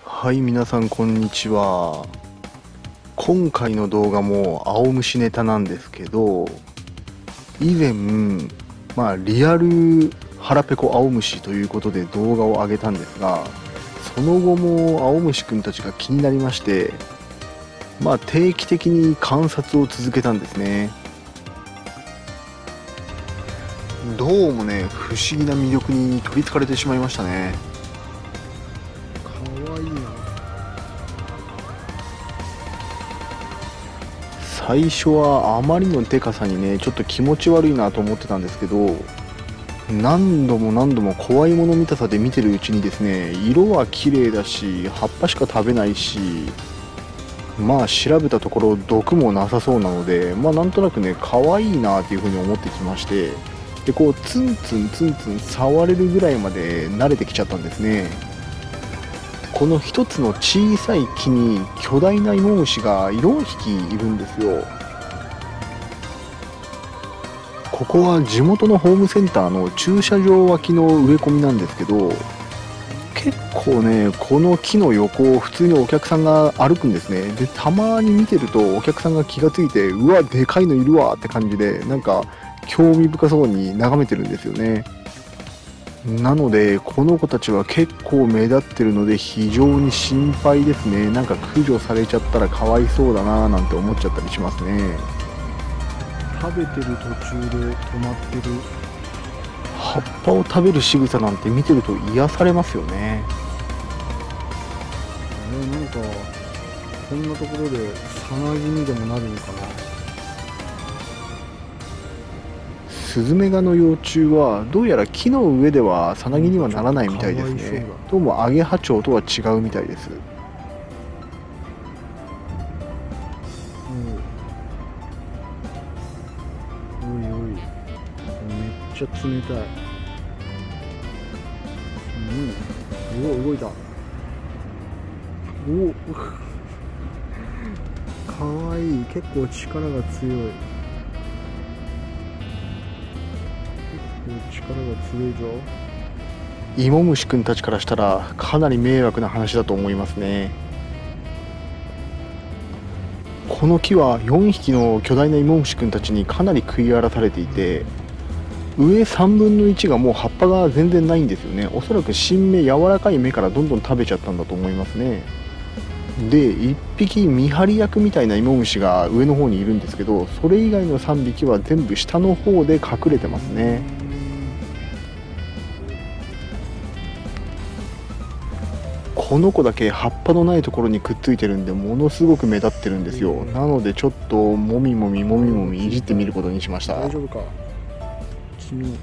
はい、皆さんこんにちは。今回の動画も青虫ネタなんですけど、以前リアル腹ペコ青虫ということで動画を上げたんですが、その後も青虫くんたちが気になりまして、定期的に観察を続けたんですね。どうもね、不思議な魅力に取りつかれてしまいましたね。かわいいな。最初はあまりのでかさにね、ちょっと気持ち悪いなと思ってたんですけど、何度も怖いもの見たさで見てるうちにですね、色は綺麗だし、葉っぱしか食べないし、調べたところ毒もなさそうなので、なんとなくね、可愛いなっていうふうに思ってきまして、でこうツンツン触れるぐらいまで慣れてきちゃったんですね。この一つの小さい木に巨大な芋虫が4匹いるんですよ。ここは地元のホームセンターの駐車場脇の植え込みなんですけど、結構ね、この木の横を普通にお客さんが歩くんですね。でたまに見てるとお客さんが気がついて、うわでかいのいるわって感じで、なんか興味深そうに眺めてるんですよね。なのでこの子たちは結構目立ってるので非常に心配ですね。なんか駆除されちゃったらかわいそうだななんて思っちゃったりしますね。 食べてる途中で止まってる。 葉っぱを食べる仕草なんて見てると癒されますよね。 なんかこんなところでさなぎにでもなるのかな。 スズメガの幼虫はどうやら木の上ではさなぎにはならないみたいですね。どうもアゲハチョウとは違うみたいです。 おいおい、めっちゃ冷たい。動いた。かわいい。結構力が強い。ぞ。 イモムシくんたちからしたらかなり迷惑な話だと思いますね。この木は4匹の巨大なイモムシくんたちにかなり食い荒らされていて、上3分の1がもう葉っぱが全然ないんですよね。おそらく新芽、柔らかい芽からどんどん食べちゃったんだと思いますね。で1匹見張り役みたいなイモムシが上の方にいるんですけど、それ以外の3匹は全部下の方で隠れてますね。この子だけ葉っぱのないところにくっついてるんで、ものすごく目立ってるんですよ。なのでちょっともみもみいじってみることにしました。 大丈夫か君。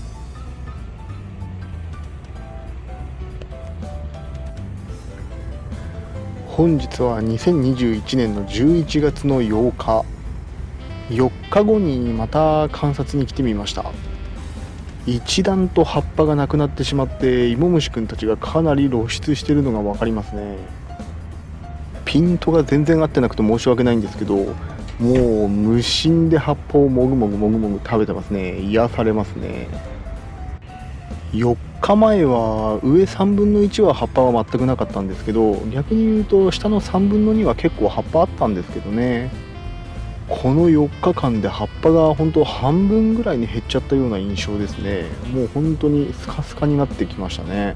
本日は2021年の11月の8日、4日後にまた観察に来てみました。一段と葉っぱがなくなってしまって、イモムシくんたちがかなり露出しているのが分かりますね。ピントが全然合ってなくて申し訳ないんですけど、もう無心で葉っぱをもぐもぐ食べてますね。癒されますね。4日前は上3分の1は葉っぱは全くなかったんですけど、逆に言うと下の3分の2は結構葉っぱあったんですけどね。この4日間で葉っぱが本当半分ぐらいに減っちゃったような印象ですね。もう本当にスカスカになってきましたね。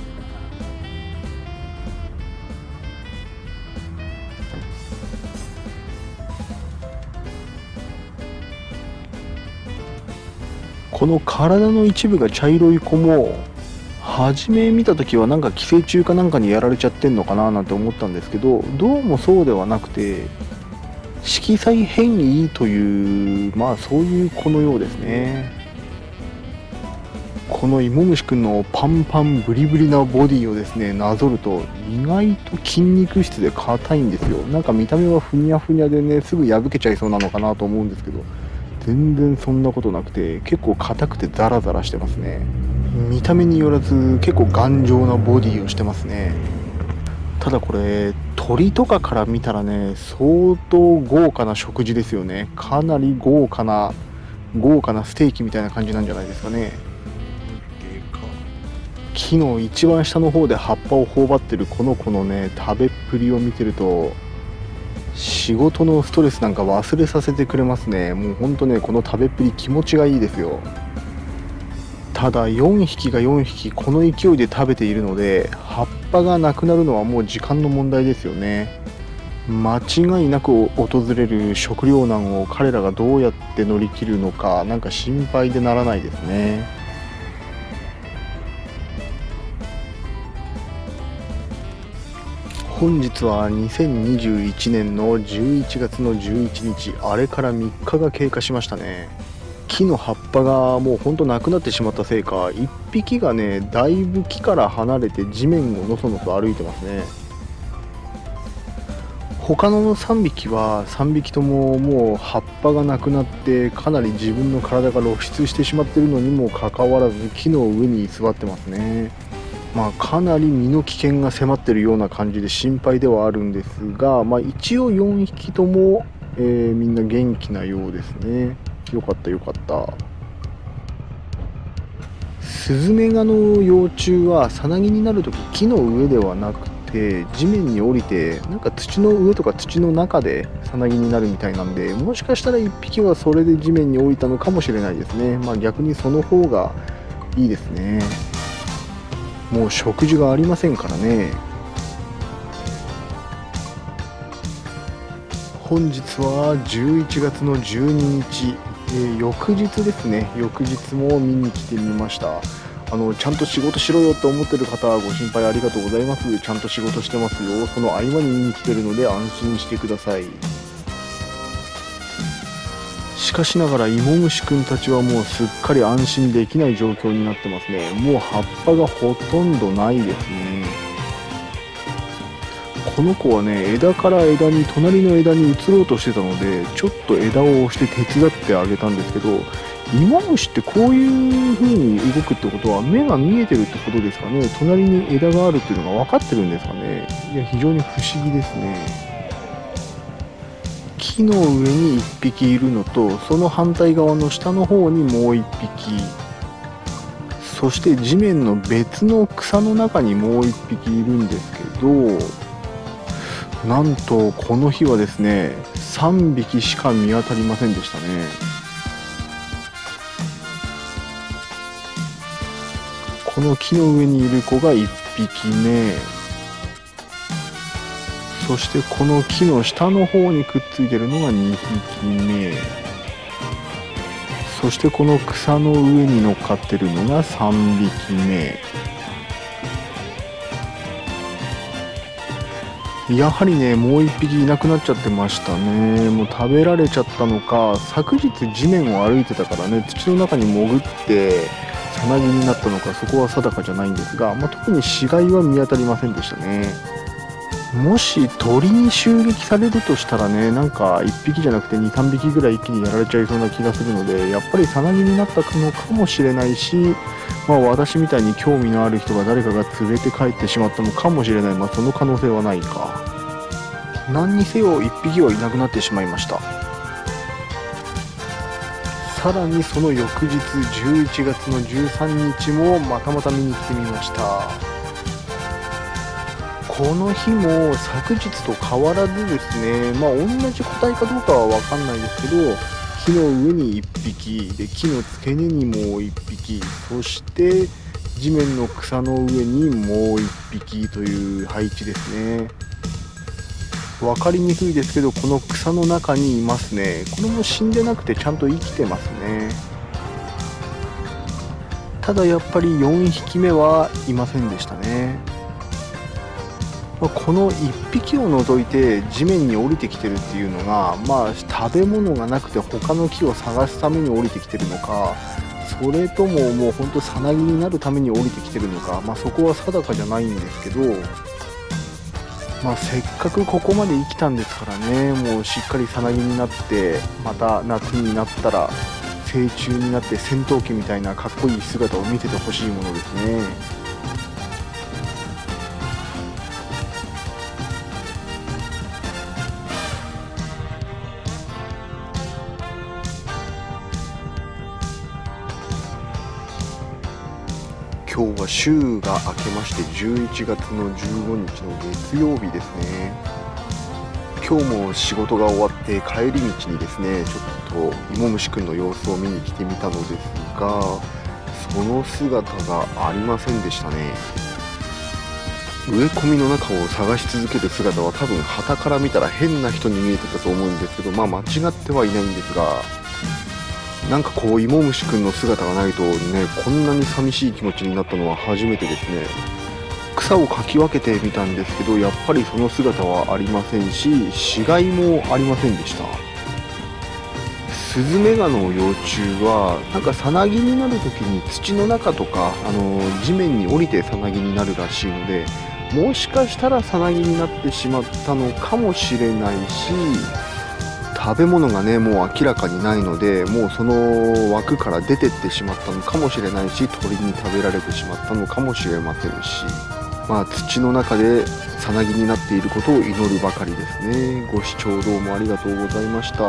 この体の一部が茶色い子も初め見た時はなんか寄生虫かなんかにやられちゃってんのかななんて思ったんですけど、どうもそうではなくて色彩変異という、そういう子のようですね。このイモムシくんのパンパンブリブリなボディをですねなぞると、意外と筋肉質で硬いんですよ。なんか見た目はふにゃふにゃでね、すぐ破けちゃいそうなのかなと思うんですけど、全然そんなことなくて結構硬くてザラザラしてますね。見た目によらず結構頑丈なボディをしてますね。ただこれ鳥とかから見たらね、相当豪華な食事ですよね。かなり豪華なステーキみたいな感じなんじゃないですかね。 木の一番下の方で葉っぱを頬張ってるこの子のね食べっぷりを見てると仕事のストレスなんか忘れさせてくれますね。もうほんとねこの食べっぷり気持ちがいいですよ。ただ4匹が4匹この勢いで食べているので葉っぱがなくなるのはもう時間の問題ですよね。間違いなく訪れる食糧難を彼らがどうやって乗り切るのかなんか心配でならないですね。本日は2021年の11月の11日、あれから3日が経過しましたね。木の葉っぱがもうほんとなくなってしまったせいか、1匹がねだいぶ木から離れて地面をのそのそ歩いてますね。他の3匹は3匹とももう葉っぱがなくなってかなり自分の体が露出してしまっているのにもかかわらず木の上に座ってますね。かなり身の危険が迫っているような感じで心配ではあるんですが、一応4匹とも、みんな元気なようですね。よかったよかった。スズメガの幼虫はさなぎになるとき木の上ではなくて地面に降りてなんか土の上とか土の中でさなぎになるみたいなんで、もしかしたら1匹はそれで地面に降りたのかもしれないですね。逆にその方がいいですね。もう食事がありませんからね。本日は11月の12日、翌日ですね。翌日も見に来てみました。ちゃんと仕事しろよと思ってる方はご心配ありがとうございます。ちゃんと仕事してますよ。その合間に見に来てるので安心してください。しかしながら芋虫くんたちはもうすっかり安心できない状況になってますね。もう葉っぱがほとんどないですね。この子はね枝から枝に隣の枝に移ろうとしてたのでちょっと枝を押して手伝ってあげたんですけど、芋虫ってこういう風に動くってことは目が見えてるってことですかね。隣に枝があるっていうのが分かってるんですかね。いや非常に不思議ですね。木の上に1匹いるのとその反対側の下の方にもう1匹、そして地面の別の草の中にもう1匹いるんですけど、なんとこの日はですね3匹しか見当たりませんでしたね。この木の上にいる子が1匹目、そしてこの木の下の方にくっついてるのが2匹目、そしてこの草の上に乗っかってるのが3匹目。やはりねもう1匹いなくなっちゃってましたね。もう食べられちゃったのか、昨日地面を歩いてたからね土の中に潜ってさなぎになったのかそこは定かじゃないんですが、特に死骸は見当たりませんでしたね。もし鳥に襲撃されるとしたらねなんか1匹じゃなくて 2,3 匹ぐらい一気にやられちゃいそうな気がするので、やっぱりさなぎになったのかもしれないし、私みたいに興味のある人が誰かが連れて帰ってしまったのかもしれない。その可能性はないか。何にせよ1匹はいなくなってしまいました。さらにその翌日11月の13日もまたまた見に来てみました。この日も昨日と変わらずですね、同じ個体かどうかは分かんないですけど、木の上に1匹で木の付け根にもう1匹、そして地面の草の上にもう1匹という配置ですね。分かりにくいですけどこの草の中にいますね。これも死んでなくてちゃんと生きてますね。ただやっぱり4匹目はいませんでしたね。この1匹を除いて地面に降りてきてるっていうのが、食べ物がなくて他の木を探すために降りてきてるのか、それとももうほんとさなぎになるために降りてきてるのか、そこは定かじゃないんですけど、せっかくここまで生きたんですからね、もうしっかりさなぎになってまた夏になったら成虫になって戦闘機みたいなかっこいい姿を見せてほしいものですね。 今日は週が明けまして11月の15日の月曜日ですね。今日も仕事が終わって帰り道にですね、ちょっと芋虫くんの様子を見に来てみたのですが、その姿がありませんでしたね。植え込みの中を探し続ける姿は多分傍から見たら変な人に見えてたと思うんですけど、間違ってはいないんですが、なんかこう芋虫くんの姿がないとね、こんなに寂しい気持ちになったのは初めてですね。草をかき分けてみたんですけど、やっぱりその姿はありませんし、死骸もありませんでした。スズメガの幼虫はなんかさなぎになる時に土の中とか地面に降りてさなぎになるらしいので、もしかしたらさなぎになってしまったのかもしれないし、食べ物がねもう明らかにないので、もうその枠から出てってしまったのかもしれないし、鳥に食べられてしまったのかもしれませんし、土の中でさなぎになっていることを祈るばかりですね。ご視聴どうもありがとうございました。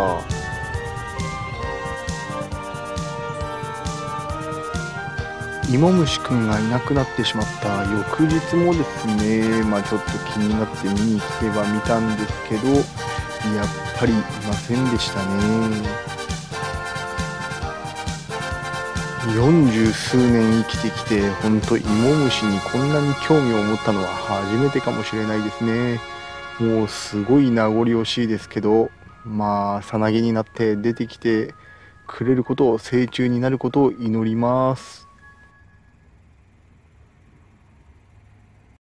芋虫くんがいなくなってしまった翌日もですね、ちょっと気になって見に来てはみたんですけど、やっぱりいませんでしたね。40数年生きてきて、ほんと芋虫にこんなに興味を持ったのは初めてかもしれないですね。もうすごい名残惜しいですけど、さなぎになって出てきてくれることを、成虫になることを祈ります。